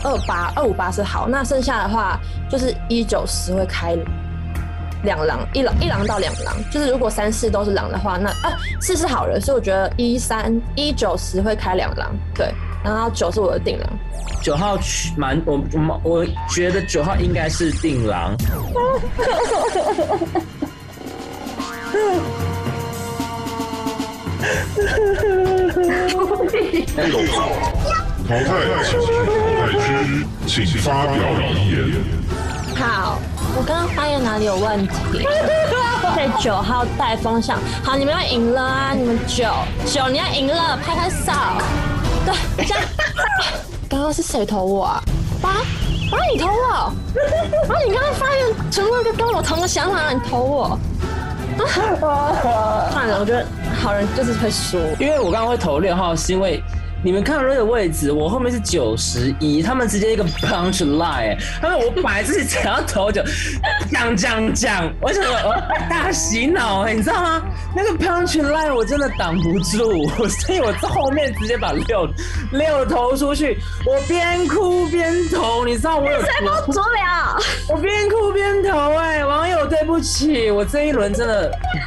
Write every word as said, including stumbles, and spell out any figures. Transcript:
二八二五八是好，那剩下的话就是一九十会开两狼，一狼一狼到两狼，就是如果三四都是狼的话，那啊四是好人，所以我觉得一三一九十会开两狼，对，然后九是我的定狼。 九号蛮我我我觉得九号应该是定狼。 六号淘汰请进淘汰区，请发表遗言。 好，我刚刚发言哪里有问题？对，九号带风向。好，你们要赢了啊！你们九九你要赢了，拍拍手。对，这样。刚刚是谁投我啊？八八你投我？啊，你刚刚发言全部都跟我同个想法，你投我。算了，我觉得好人就是会输。 因为我刚刚会投六号，是因为你们看到那个位置，我后面是九十一，他们直接一个 punch line， 他们我本来自己想要投九，讲讲讲，我想说大洗脑哎，你知道吗？那个 punch line 我真的挡不住，所以我在后面直接把六六投出去，我边哭边投，你知道我有谁不足了？ 我边哭边投哎、欸，网友对不起，我这一轮真的。